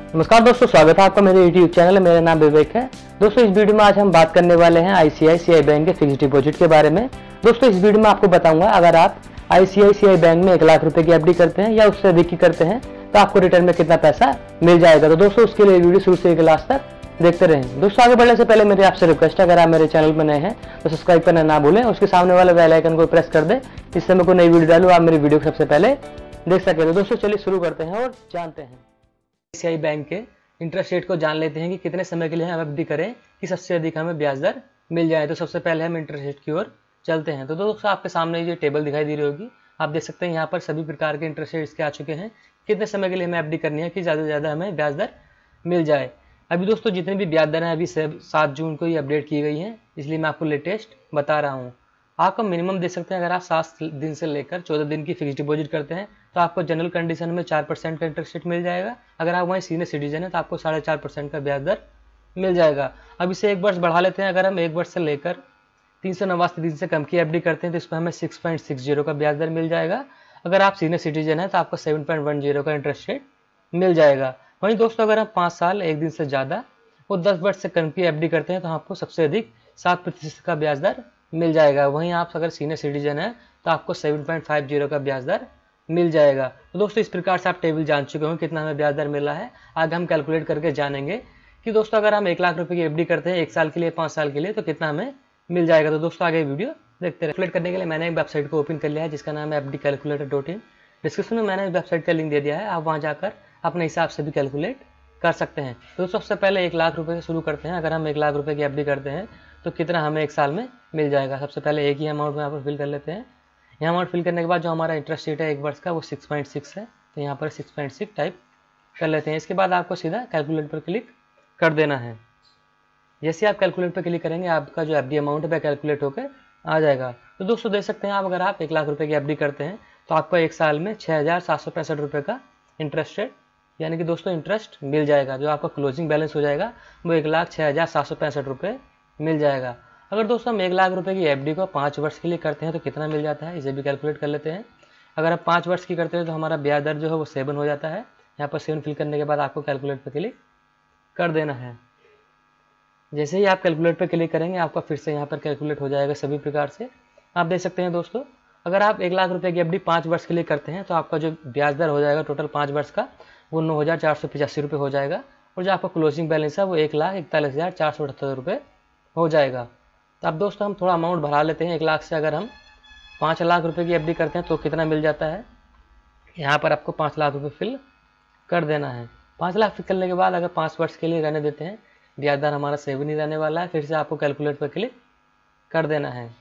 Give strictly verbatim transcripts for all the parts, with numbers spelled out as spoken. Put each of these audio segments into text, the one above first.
नमस्कार दोस्तों, स्वागत है आपका मेरे यूट्यूब चैनल। मेरा नाम विवेक है। दोस्तों इस वीडियो में आज हम बात करने वाले हैं आईसीआईसीआई बैंक के फिक्स डिपॉजिट के बारे में। दोस्तों इस वीडियो में आपको बताऊंगा, अगर आप आईसीआईसीआई बैंक में एक लाख रुपए की एफडी करते हैं या उससे अधिक की करते हैं तो आपको रिटर्न में कितना पैसा मिल जाएगा। तो दोस्तों उसके लिए वीडियो शुरू से लास्ट तक देखते रहें। दोस्तों आगे बढ़ने से पहले मेरी आपसे रिक्वेस्ट है, अगर आप मेरे चैनल पर नए हैं तो सब्सक्राइब करना ना भूलें, उसके सामने वाले बेल आइकन को प्रेस कर दें, इससे मैं कोई नई वीडियो डालूं आप मेरी वीडियो को सबसे पहले देख सकें। तो दोस्तों चलिए शुरू करते हैं और जानते हैं आईसीआईसीआई बैंक के इंटरेस्ट रेट को जान लेते हैं कि कितने समय के लिए हम एफडी करें कि सबसे अधिक हमें ब्याज दर मिल जाए। तो सबसे पहले हम इंटरेस्ट रेट की ओर चलते हैं। तो दोस्तों आपके सामने ये टेबल दिखाई दे रही होगी, आप देख सकते हैं यहाँ पर सभी प्रकार के इंटरेस्ट रेट्स के आ चुके हैं, कितने समय के लिए हमें एफडी करनी है कि ज़्यादा से ज़्यादा हमें ब्याज दर मिल जाए। अभी दोस्तों जितनी भी ब्याज दर हैं अभी सात जून को ही अपडेट की गई हैं, इसलिए मैं आपको लेटेस्ट बता रहा हूँ। आपका मिनिमम देख सकते हैं, अगर आप सात दिन से लेकर चौदह दिन की फिक्स डिपॉजिट करते हैं तो आपको जनरल कंडीशन में चार परसेंट का इंटरेस्ट रेट मिल जाएगा। अगर आप वहीं सीनियर सिटीजन है तो आपको साढ़े चार परसेंट का ब्याज दर मिल जाएगा। अब इसे एक वर्ष बढ़ा लेते हैं। अगर हम एक वर्ष से लेकर तीन सौ नवासी दिन से कम की एफडी करते हैं तो इसमें हमें सिक्स पॉइंट सिक्स जीरो का ब्याज दर मिल जाएगा। अगर आप सीनियर सिटीजन है तो आपको सेवन पॉइंट वन जीरो का इंटरेस्ट रेट मिल जाएगा। वहीं दोस्तों अगर हम पाँच साल एक दिन से ज़्यादा वो दस वर्ष से कम की एफडी करते हैं तो आपको सबसे अधिक सात प्रतिशत का ब्याज दर मिल जाएगा। वहीं आप अगर सीनियर सिटीजन है तो आपको सेवन पॉइंट फाइव जीरो का ब्याज दर मिल जाएगा। तो दोस्तों इस प्रकार से आप टेबल जान चुके होंगे कितना हमें ब्याज दर मिला है। आगे हम कैलकुलेट करके जानेंगे कि दोस्तों अगर हम एक लाख रुपए की एफडी करते हैं एक साल के लिए पाँच साल के लिए तो कितना हमें मिल जाएगा। तो दोस्तों आगे वीडियो देखते हैं। कैलकुलेट करने के लिए मैंने एक वेबसाइट को ओपन कर लिया है जिसका नाम है F D calculator dot in. Description में मैंने वेबसाइट का लिंक दे दिया है, आप वहाँ जाकर अपने हिसाब से भी कैलकुलेट कर सकते हैं। तो सबसे पहले एक लाख रुपए से शुरू करते हैं। अगर हम एक लाख रुपए की एफडी करते हैं तो कितना हमें एक साल में मिल जाएगा। सबसे पहले एक ही अमाउंट में यहाँ पर फिल कर लेते हैं। यहाँ अमाउंट फिल करने के बाद जो हमारा इंटरेस्ट रेट है एक वर्ष का वो सिक्स पॉइंट सिक्स है, तो यहाँ पर सिक्स पॉइंट सिक्स टाइप कर लेते हैं। इसके बाद आपको सीधा कैलकुलेट पर क्लिक कर देना है। जैसे आप कैलकुलेट पर क्लिक करेंगे आपका जो एफडी अमाउंट है वह कैलकुलेट होकर आ जाएगा। तो दोस्तों देख सकते हैं आप, अगर आप एक लाख रुपये की एफडी करते हैं तो आपको एक साल में छः हज़ार सात सौ पैंसठ रुपये का इंटरेस्ट रेट यानी कि दोस्तों इंटरेस्ट मिल जाएगा। जो आपका क्लोजिंग बैलेंस हो जाएगा वो एक लाख छः हज़ार सात सौ पैंसठ रुपये मिल जाएगा। अगर दोस्तों हम एक लाख रुपए की एफडी को पाँच वर्ष के लिए करते हैं तो कितना मिल जाता है, इसे भी कैलकुलेट कर लेते हैं। अगर आप पाँच वर्ष की करते हैं तो हमारा ब्याज दर जो है वो सेवन हो जाता है। यहाँ पर सेवन फिल करने के बाद आपको कैलकुलेट पर क्लिक कर देना है। जैसे ही आप कैलकुलेट पर क्लिक करेंगे आपका फिर से यहाँ पर कैलकुलेट हो जाएगा सभी प्रकार से। आप देख सकते हैं दोस्तों, अगर आप एक लाख रुपये की एफडी पाँच वर्ष के लिए करते हैं तो आपका जो ब्याज दर हो जाएगा टोटल पाँच वर्ष का वो नौ हज़ार चार सौ पचासी रुपये हो जाएगा। और जो आपका क्लोजिंग बैलेंस है वो एक लाख इकतालीस हज़ार चार सौ अठहत्तर रुपये हो जाएगा। तो अब दोस्तों हम थोड़ा अमाउंट बढ़ा लेते हैं। एक लाख से अगर हम पाँच लाख रुपए की एफडी करते हैं तो कितना मिल जाता है, यहाँ पर आपको पाँच लाख रुपए फिल कर देना है। पाँच लाख फिल करने के बाद अगर पाँच वर्ष के लिए रहने देते हैं, ब्याज दर हमारा सेवन ही रहने वाला है। फिर से आपको कैलकुलेट पर क्लिक कर देना है।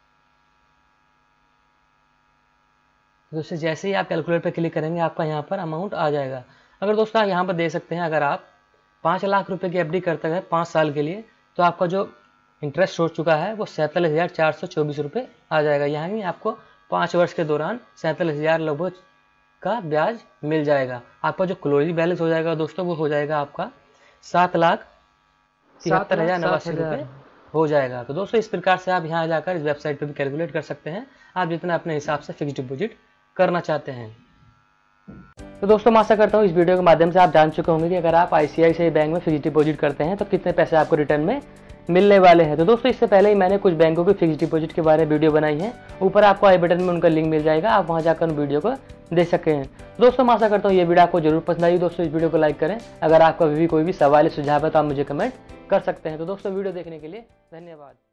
दोस्तों जैसे ही आप कैलकुलेट पर क्लिक करेंगे आपका यहाँ पर अमाउंट आ जाएगा। अगर दोस्तों आप यहाँ पर देख सकते हैं, अगर आप पाँच लाख रुपये की एफडी करते हैं पाँच साल के लिए तो आपका जो इंटरेस्ट हो चुका है वो सैंतालीस हज़ार चार सौ चौबीस रुपये आ जाएगा। यानी आपको पाँच वर्ष के दौरान सैंतालीस हज़ार लगभग का ब्याज मिल जाएगा। आपका जो क्लोजिंग बैलेंस हो जाएगा दोस्तों वो हो जाएगा आपका सात लाख तिहत्तर हज़ार नवासी रुपये हो जाएगा। तो दोस्तों इस प्रकार से आप यहाँ जाकर इस वेबसाइट पर भी कैलकुलेट कर सकते हैं, आप जितना अपने हिसाब से फिक्स डिपॉजिट करना चाहते हैं। तो दोस्तों मैं आशा करता हूँ इस वीडियो के माध्यम से आप जान चुके होंगे कि अगर आप आईसीआईसीआई बैंक में फिक्स डिपॉजिट करते हैं तो कितने पैसे आपको रिटर्न में मिलने वाले हैं। तो दोस्तों इससे पहले ही मैंने कुछ बैंकों की फिक्स डिपॉजिट के बारे में वीडियो बनाई है, ऊपर आपको आई बटन में उनका लिंक मिल जाएगा, आप वहां जाकर उन वीडियो को देख सकते हैं। दोस्तों मैं आशा करता हूँ ये वीडियो आपको जरूर पसंद आई। दोस्तों इस वीडियो को लाइक करें। अगर आपका भी कोई भी सवाल या सुझाव है तो आप मुझे कमेंट कर सकते हैं। तो दोस्तों वीडियो देखने के लिए धन्यवाद।